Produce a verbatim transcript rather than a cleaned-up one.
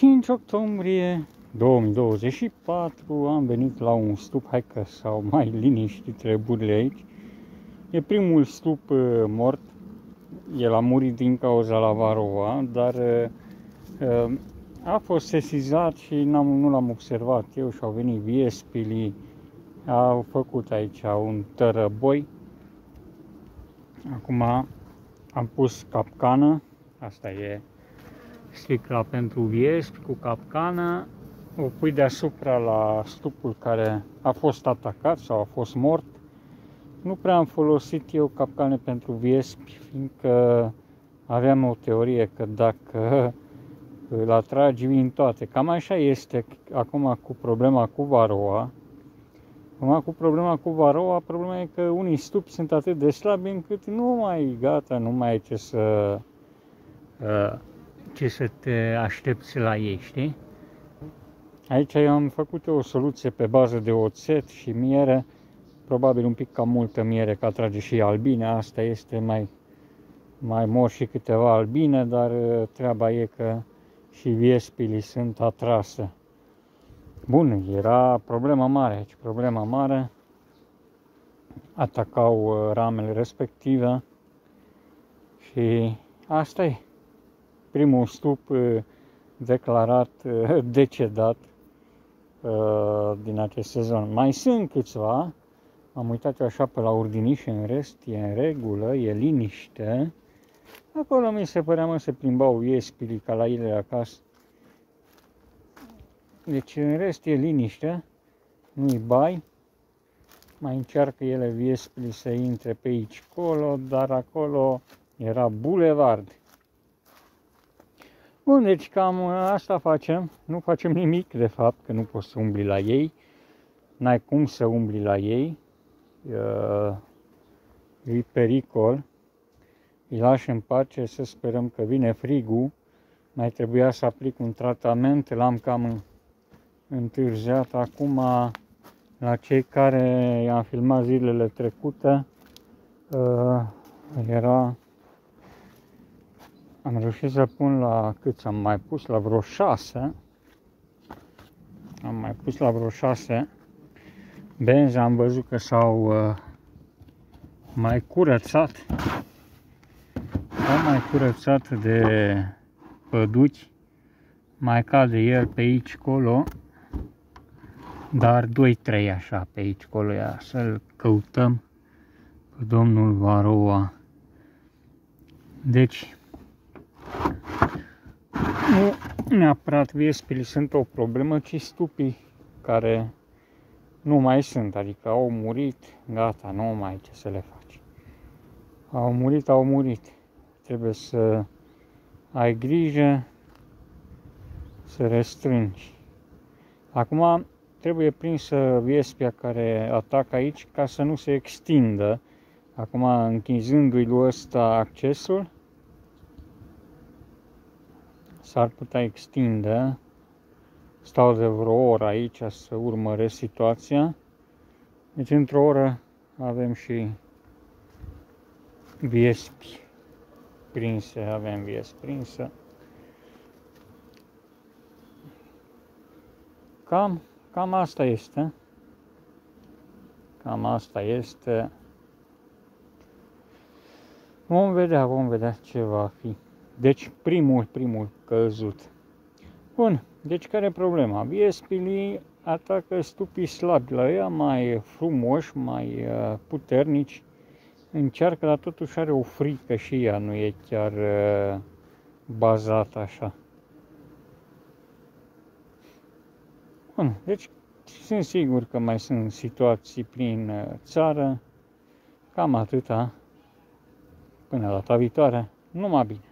cinci octombrie două mii douăzeci și patru am venit la un stup, hai că s-au mai liniștit treburile aici. E primul stup uh, mort, el a murit din cauza la Varroa, dar uh, a fost sesizat și n-am, nu l-am observat eu și au venit viespilii, au făcut aici un tărăboi. Acum am pus capcană, asta e sticla pentru viespi cu capcană, o pui deasupra la stupul care a fost atacat sau a fost mort. Nu prea am folosit eu capcane pentru viespi, fiindcă aveam o teorie că dacă îl atragi, vin toate. Cam așa este acum cu problema cu Varroa. Acum cu problema cu Varroa, problema e că unii stupi sunt atât de slabi încât nu mai gata, nu mai ai ce să, ce să te aștepți la ei, știi? Aici eu am făcut o soluție pe bază de oțet și miere, probabil un pic cam multă miere, că atrage și albine, asta este, mai, mai mor și câteva albine, dar treaba e că și viespilii sunt atrase. Bun, era problema mare aici, problema mare, atacau ramele respective și asta e. Primul stup declarat decedat din acest sezon. Mai sunt câțiva, am uitat eu așa pe la urdiniș, în rest e în regulă, e liniște. Acolo mi se părea, mă, se plimbau viespilii ca la ele acasă. Deci în rest e liniște, nu-i bai. Mai încearcă ele viespilii să intre pe aici, colo, dar acolo era bulevard. Bun, deci cam asta facem, nu facem nimic de fapt, că nu poți să umbli la ei, n-ai cum să umbli la ei, e pericol, îi lași în pace, să sperăm că vine frigul, mai trebuia să aplic un tratament, l-am cam întârziat acum la cei care i-am filmat zilele trecute, era... Am reușit să pun la cât am mai pus, la vreo șase. Am mai pus la vreo șase. Benzi am văzut că s-au uh, mai curățat. S-au mai curățat de păduci. Mai cade el pe aici, colo. Dar doi trei așa pe aici, colo, ia să-l căutăm pe domnul Varroa. Deci, nu neapărat viespilii sunt o problemă, ci stupii care nu mai sunt, adică au murit, gata, nu mai ai ce să le faci. Au murit, au murit. Trebuie să ai grijă, să restrângi. Acum trebuie prinsă viespia care atacă aici ca să nu se extindă. Acum, închinzându-i lui ăsta accesul, s-ar putea extinde. Stau de vreo oră aici să urmăresc situația. Deci într-o oră avem și viespi prinse, avem viespi prinse. Cam, cam asta este. Cam asta este. Vom vedea, vom vedea ce va fi. Deci primul, primul căzut. Bun, deci care e problema? Viespilii atacă stupii slabi, la ea mai frumoși, mai puternici. Încearcă, dar totuși are o frică și ea, nu e chiar bazată așa. Bun, deci sunt sigur că mai sunt situații prin țară. Cam atâta. Până data viitoare, numai bine!